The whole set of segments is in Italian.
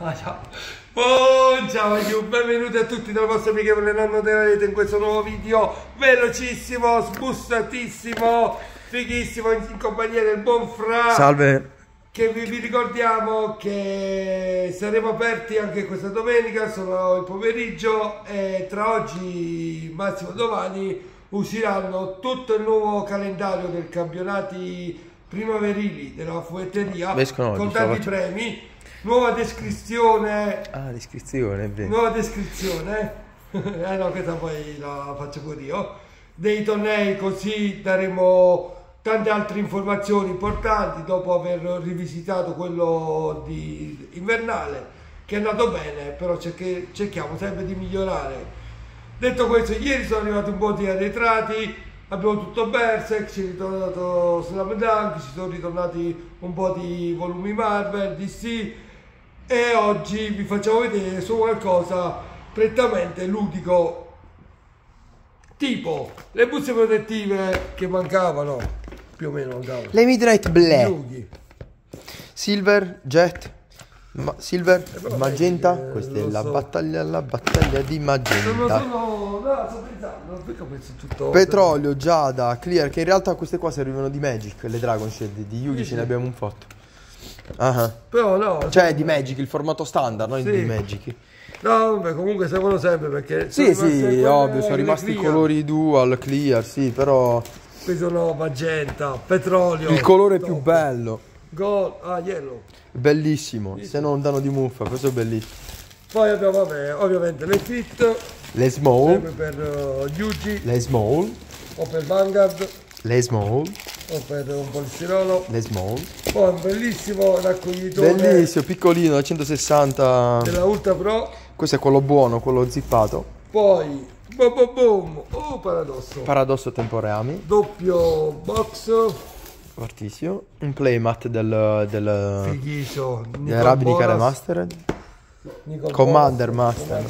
Ciao. Ciao, benvenuti a tutti dal vostro amichevole Nonno della Rete in questo nuovo video velocissimo, sbussatissimo, fighissimo, in compagnia del buon Fra. Salve. Che vi ricordiamo che saremo aperti anche questa domenica, sono il pomeriggio, e tra oggi, massimo domani, usciranno tutto il nuovo calendario dei campionati primaverili della fumetteria con tanti premi. Nuova descrizione. Ah, descrizione, è vero. Nuova descrizione. No, questa poi la faccio pure io. Dei tornei, così daremo tante altre informazioni importanti dopo aver rivisitato quello di invernale, che è andato bene, però cerchiamo sempre di migliorare. Detto questo, ieri sono arrivati un po' di arretrati, abbiamo tutto Berserk, ci è ritornato Slam Dunk, ci sono ritornati un po' di volumi Marvel, DC, e oggi vi facciamo vedere su qualcosa prettamente ludico, tipo le buste protettive che mancavano, più o meno mancavano. Le Midnight Black, Silver, Jet, Silver, Magenta. Questa è la battaglia di Magenta. No, sto pensando, perché penso tutto Petrolio, Giada, Clear, che in realtà queste qua servivano di Magic, le Dragon Shield, di Yugi ce ne abbiamo un fotto. Però no, cioè di Magic, il formato standard, non di Magic. No, beh, comunque servono sempre perché sì, ovvio, sono rimasti i colori dual, Clear, sì, però qui sono Magenta, Petrolio, il colore più bello, Gold, Yellow, bellissimo, se non danno di muffa, questo è bellissimo. Poi abbiamo, vabbè, ovviamente le Fit, le Small, sempre per Yugi, le Small, o per Vanguard, le Small, o per un polistirolo, le Small. poi un bellissimo raccoglitore, bellissimo, piccolino, da 160 della Ultra Pro. Questo è quello buono, quello zippato. Poi boom, paradosso temporeami, doppio box fortissimo, un playmat del fighissimo, Ravnica Remastered, Commander Master.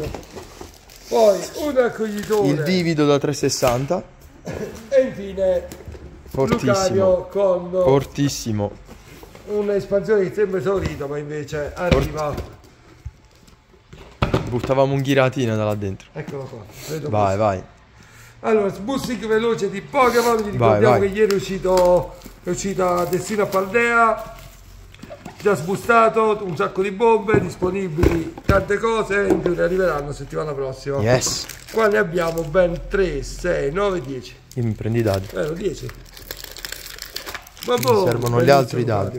Poi un raccoglitore, il Divido da 360 e infine Lucario con fortissimo, un'espansione che sembra esaurita ma invece arriva. Buttavamo un ghiratina da là dentro. Eccolo qua, vai. Allora, sbussing veloce di Pokémon. Vi ricordiamo che ieri è uscita Destino a Paldea, già sbustato, un sacco di bombe disponibili, tante cose, in più ne arriveranno settimana prossima. Yes. Qua ne abbiamo ben 3, 6, 9, 10. Io mi prendi i dadi. 10. Ma mi servono gli altri dadi.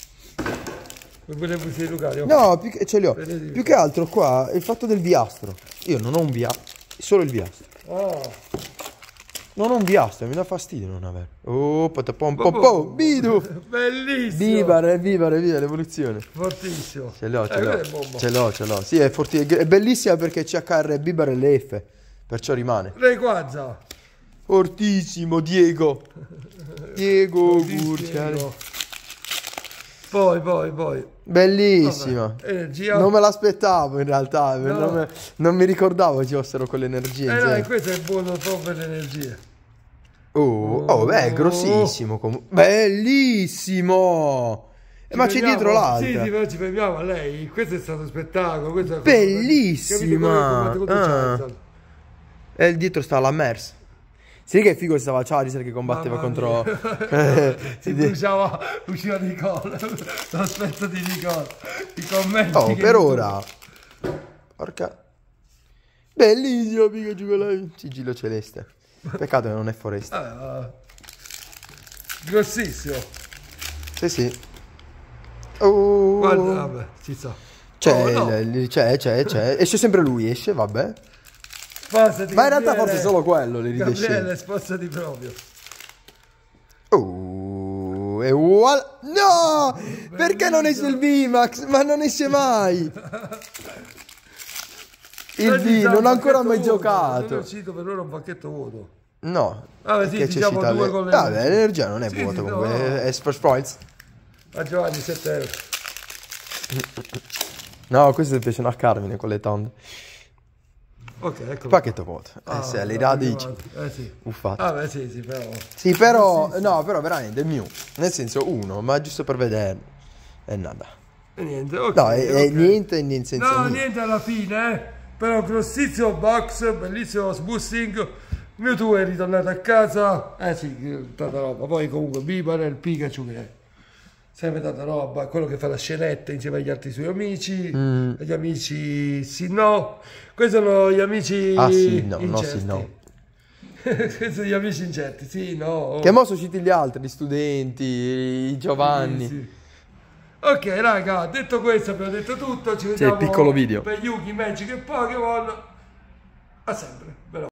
Lucario? No, ce li ho. Più che altro qua il fatto del viastro. Io non ho un viastro, solo il viastro. Non ho un viastro, mi dà fastidio non avere. Oh, patapom, Bidu! Bellissimo! Viva l'evoluzione. Fortissimo. Ce l'ho. Sì, è bellissima perché CHR, Bibar e le F. Perciò rimane. Rayquaza. Fortissimo, Diego Gurciale. Poi. Bellissima. Energia. Non me l'aspettavo in realtà. No. Non mi ricordavo ci fossero quelle energie. No, questo è buono proprio per le energie. Beh, è grossissimo. Bellissimo. Ma c'è dietro l'altra. Sì, però ci fermiamo a lei. Questo è stato spettacolo. Questo è bellissima. E dietro sta la Mers. Sì che figo stava Charizard che combatteva contro si bruciava, usciva Nicole. L'aspetto di Nicole, i commenti per ora porca bellissimo Pikachu con la sigillo celeste, peccato che non è foresta. Grossissimo. Sì guarda, vabbè, ci sta. C'è esce sempre lui, vabbè. Ma in realtà forse solo quello le ridesce. Gabriele, spostati proprio. E voilà. No! Perché non esce il VMAX? Ma non esce mai. Il V non ho ancora mai giocato. Non è uscito per ora un pacchetto vuoto. No. Vabbè, sì, diciamo due con l'energia non è vuota comunque. È First Points. A Giovanni 7 euro. No, questo piacciono a Carmine con le tonde. Ok, ecco. Pacchetto vuoto. Se le radici. Sì. Uffato. Ah, beh, sì, però. Sì, però. No, però veramente è mio. Nel senso uno, ma giusto per vedere. E nada. E niente, ok. No, niente senza no, niente. niente alla fine, però grossissimo box, bellissimo sboosting. Mewtwo è ritornato a casa. Sì, tanta roba. Poi comunque Bibar e il Pikachu che è sempre tanta roba, quello che fa la scenetta insieme agli altri suoi amici, gli amici sì no. Questi sono gli amici sì no, incerti. no sì no. Questi sono gli amici incerti, sì no. Che mo sono usciti gli altri, gli studenti, i Giovanni. Sì. Ok raga, detto questo abbiamo detto tutto, ci vediamo piccolo video per Yugi, Magic e Pokémon. A sempre.